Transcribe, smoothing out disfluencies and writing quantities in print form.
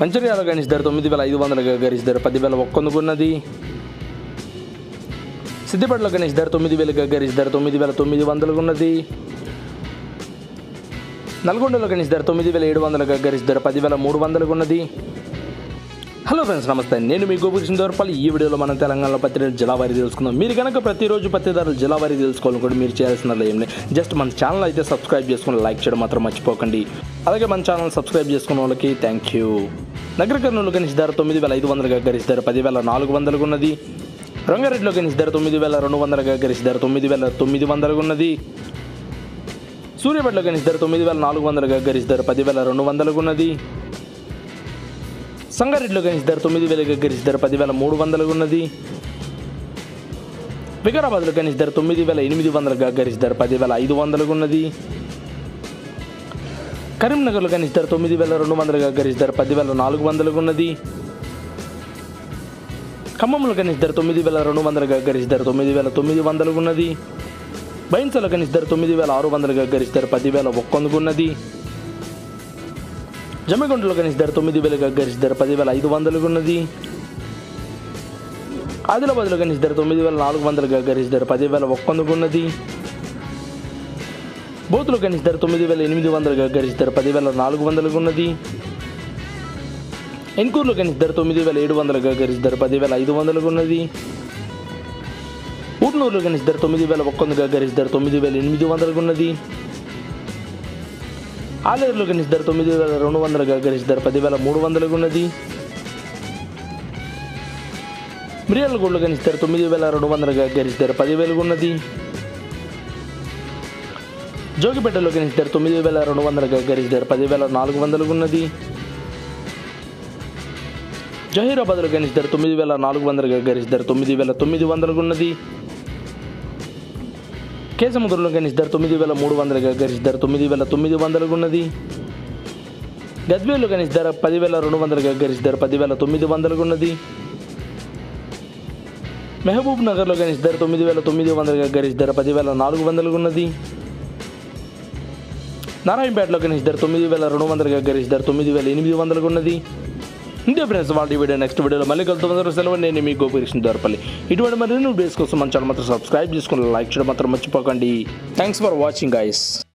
మంచిర్యాల గణేష్ ధర 9,500 గగరీష్ ధర 10,001 ఉన్నది. సిద్దిపేటలో గణేష్ ధర 9,000 గగరీష్ ధర 9,900 ఉన్నది. నల్గొండలో గణేష్ ధర 9,700 గగరీష్ ధర 10,300 ఉన్నది. హలో ఫ్రెండ్స్, నమస్తే. నేను మీ గోపికృష్ణ దోర్పల్లి. ఈ వీడియోలో మనం తెలంగాణలో పత్తి రేటు జిల్లావారీ తెలుసుకుందాం. మీరు కనుక ప్రతిరోజు పత్తి ధరలు జిల్లావారీ తెలుసుకోవాలనుకుంటే మీరు చేయాల్సినది ఏం లేదు, జస్ట్ మన ఛానల్ అయితే సబ్స్క్రైబ్ చేసుకుని లైక్ చేయడం మాత్రం మర్చిపోకండి. అలాగే మన ఛానల్ సబ్స్క్రైబ్ చేసుకున్న వాళ్ళకి థ్యాంక్ యూ. నగర కర్నూలు గణేష్ ధర 9,500 గగరీష్ ధర 10,400 ఉన్నది. రంగారెడ్డిలో గణేష్ ధర 9,200 గగరీష్ ధర 9,900 ఉన్నది. సూర్యాపేటలో గణేష్ ధర 9,400 గగరీష్ ధర 10,200 ఉన్నది. సంగారెడ్డిలో గణేష్ ధర 9,000 గగరీష్ ధర 10,300 ఉన్నది. వికారాబాద్లో గణేష్ ధర 9,800 గగరీష్ ధర 10,500 ఉన్నది. కరీంనగర్లో గణేష్ ధర 9,200 గగరీష్ ధర 10,400 ఉన్నది. ఖమ్మంలో గణేష్ ధర 9,200 గగరీష్ ధర 9,900 ఉన్నది. బైన్సాలో గణేష్ ధర 9,600 గగరీష్ ధర 10,100 ఉన్నది. జమ్మిగుంటలో గణేష్ ధర 9,000 గగరీష్ ధర 10,500 ఉన్నది. ఆదిలాబాద్లో గణేష్ ధర 9,400 గగరీష్ ధర 10,100 ఉన్నది. బోతులో గణేష్ ధర 9,800 గగరీష్ ధర 10,400 ఉన్నది. ఎన్కూరులో గణేష్ ధర 9,700 గగరీష్ ధర 10,500 ఉన్నది. ఊట్నూరులో గణేష్ ధర 9,100 గగరీష్ ధర 9,800 ఉన్నది. ఆలేరులో గణేష్ ధర 9,200 గగరీష్ ధర 10,300 ఉన్నది. మిర్యాలగూడలో గణేష్ ధర 9,200 గగరీష్ ధర 10,000 ఉన్నది. జోగిపేటలో గణేష్ ధర 9,200 గగరీష్ ధర 10,400 ఉన్నది. జహీరాబాద్లో గణేష్ ధర 9,400 గగరీష్ ధర 9,900 ఉన్నది. కేసముద్రంలో గణేష్ ధర 9,300 గగరీష్ ధర 9,900 ఉన్నది. గద్వేల్లో గణేష్ ధర 10,200 గగరీష్ ధర 10,900 ఉన్నది. మహబూబ్ నగర్లో గణేష్ ధర 9,900 గగరీష్ ధర 10,400 ఉన్నది. నారాయణపేటలో గణేష్ ధర 9,200 గగరీష్ ధర 9,800 ఉన్నది. ఇంతే ఫ్రెండ్స్, వాళ్ళ వీడియో నెక్స్ట్ వీడియోలో మళ్ళీ కలుద్దాం. సెలవు. నేను మీ గోపికృష్ణ దోర్పల్లి. ఇటువంటి మరిన్ని వీడియోస్ కోసం మన ఛానల్ మాత్రం సబ్స్క్రైబ్ చేసుకుని లైక్ చేయడం మాత్రం మర్చిపోకండి. Thanks for watching guys.